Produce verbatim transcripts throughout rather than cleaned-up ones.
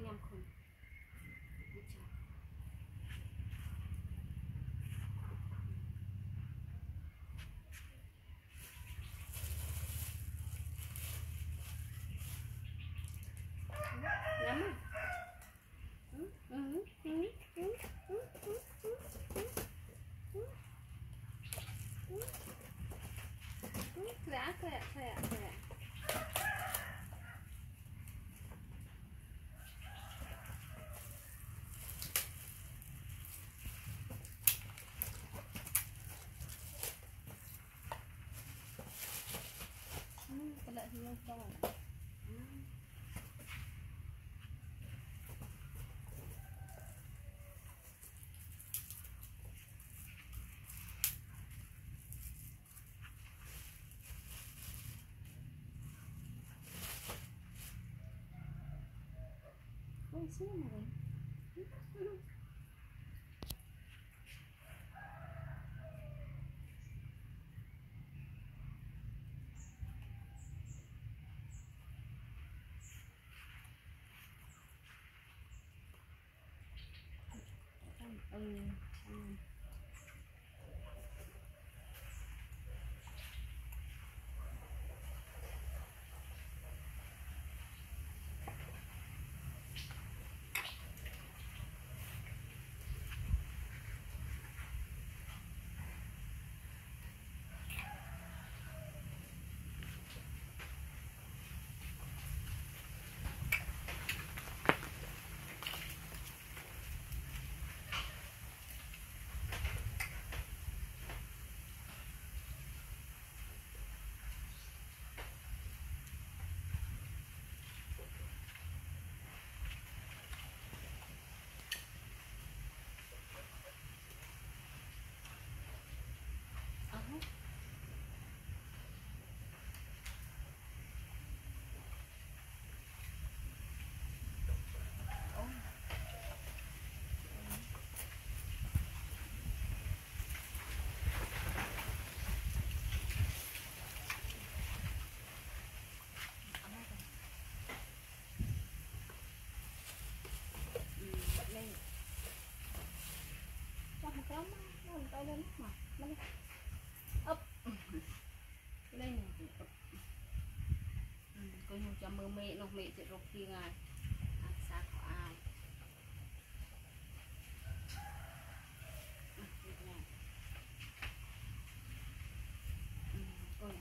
nhầm khùng nhắm khỏe khỏe khỏe khỏe cái lợi thì không to ôi xíu này ừ, ừ. Lắm nó tay lên mà nó ấp lên này coi như cho mơ mẹ nó mẹ sẽ rục kia ngài ăn xa của ai coi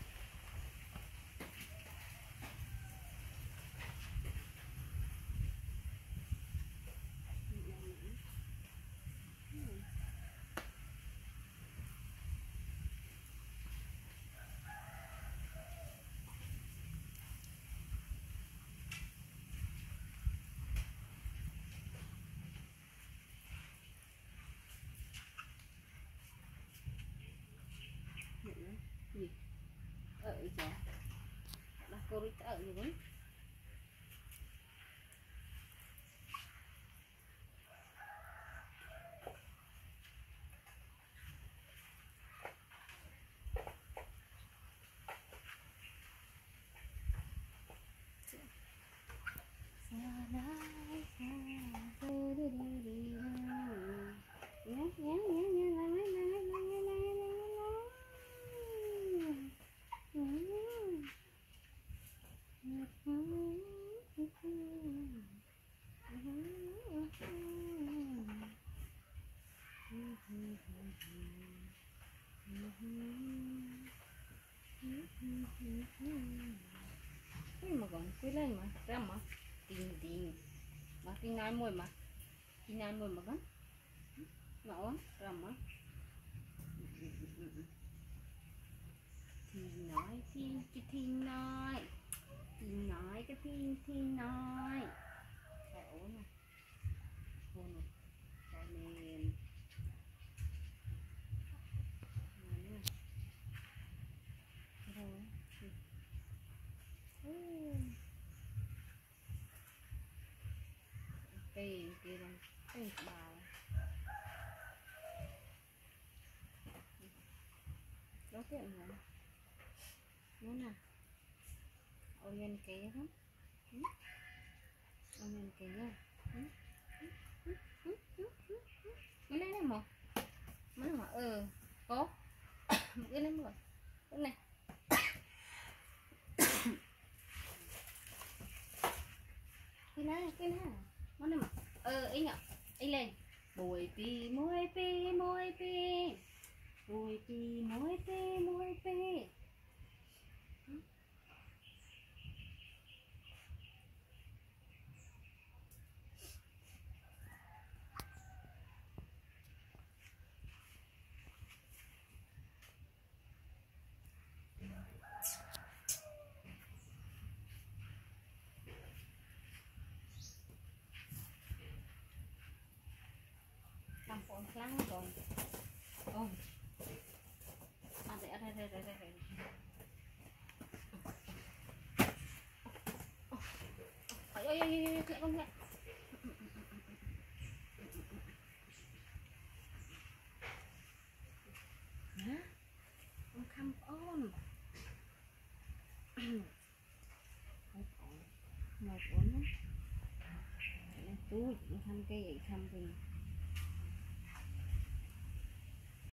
gì ở chỗ là cô đi ở gì đấy mà còn quý lên mà ra mà tiền tiền mà tiền nai mồi mà tiền nai mồi mà con ngõ ra mà thì nói thì cái thì nói thì nói cái thì thì nói cái ố này ố này cái nền cây kia là cây bào đó tiện rồi nó nè ôi lên kế lắm nên cái nhá cái này này mà mấy mà ừ có cái này mà cái này cái này cái này mấy này mà ừ ấy nhở ấy lên bùi pi môi pi môi pi bùi pi môi pi môi pi làm phồn lăng rồi ôi à đây đây đây đây đây ôi ôi ôi ôi ôi con nghe hả con khăm ôm không ổn ngồi ổn lắm tôi khăm cây khăm gì